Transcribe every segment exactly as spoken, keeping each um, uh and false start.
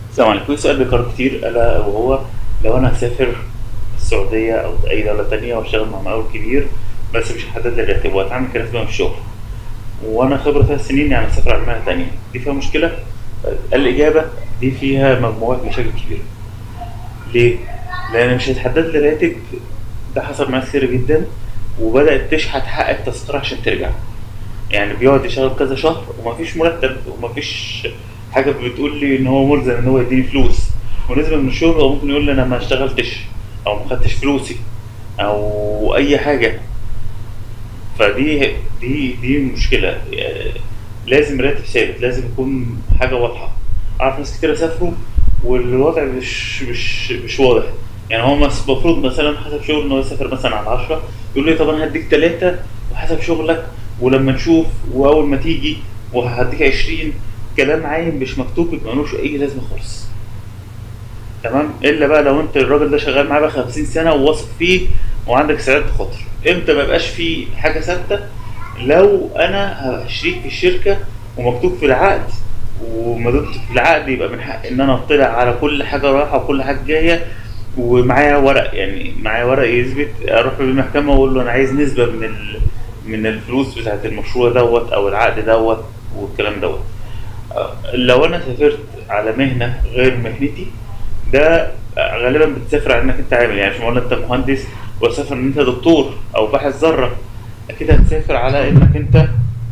السلام عليكم. في سؤال بيكرر كتير ألا وهو لو أنا هسافر السعودية أو أي دولة تانية وأشتغل مع مقاول كبير بس مش هحدد لي الراتب وهتعامل كراتب من الشغل، وأنا خبرة ثلاث سنين يعني أسافر على مهنة تانية، دي فيها مشكلة؟ الإجابة دي فيها مجموعة مشاكل كبيرة. ليه؟ لأن مش هيتحدد لي راتب. ده حصل معايا كتير جدا، وبدأت تشحت حق التذكرة عشان ترجع. يعني بيقعد يشتغل كذا شهر ومفيش مرتب ومفيش حاجه بتقول لي ان هو ملزم ان هو يديني فلوس، ونسبه من الشغل هو ممكن يقول لي انا ما اشتغلتش او ما خدتش فلوسي او اي حاجه. فدي دي دي مشكله. يعني لازم راتب ثابت، لازم يكون حاجه واضحه. اعرف ناس كتير سافروا والوضع مش مش مش واضح. يعني هو مس- المفروض مثلا حسب شغل ان هو يسافر مثلا على عشرة، يقول لي طب انا هديك ثلاثة وحسب شغلك ولما نشوف واول ما تيجي وهديك عشرين. كلام عايم مش مكتوب يبقى ملوش اي لازمه خالص. تمام، الا بقى لو انت الراجل ده شغال معاه بقى خمسين سنه وواثق فيه وعندك استعداد تخاطر. امتى ما يبقاش فيه حاجه ثابته؟ لو انا هبقى شريك في الشركه ومكتوب في العقد، وما دمت في العقد يبقى من حق ان انا اطلع على كل حاجه رايحه وكل حاجه جايه، ومعايا ورق، يعني معايا ورق يثبت. اروح للمحكمه واقول له انا عايز نسبه من ال... من الفلوس بتاعت المشروع دوت او العقد دوت والكلام دوت. لو انا سافرت على مهنه غير مهنتي، ده غالبا بتسافر على انك انت عامل، يعني مش معقول انت مهندس وتسافر ان انت دكتور او باحث ذره. اكيد هتسافر على انك انت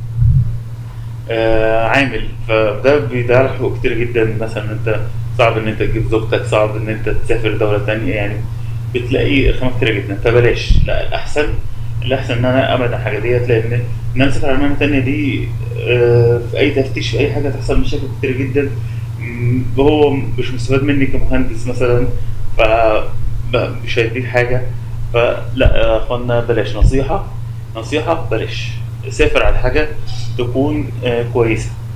آه عامل. فده بيضيع لك حقوق كتير جدا، مثلا انت صعب ان انت تجيب زوجتك، صعب ان انت تسافر دوله تانية، يعني بتلاقي رقم كتير جدا. فبلاش، لا الاحسن الاحسن ان انا ابعد عن الحاجه ديت، لان ان انا اسافر على مهنه تانية دي آه، في اي تفتيش في اي حاجه تحصل مشاكل كتير جدا. م، هو مش مستفاد مني كمهندس مثلا، ف ب- مش هيديك حاجه. فلا يا اخوانا، بلاش. نصيحه نصيحه بلاش. سافر على حاجه تكون آه، كويسه.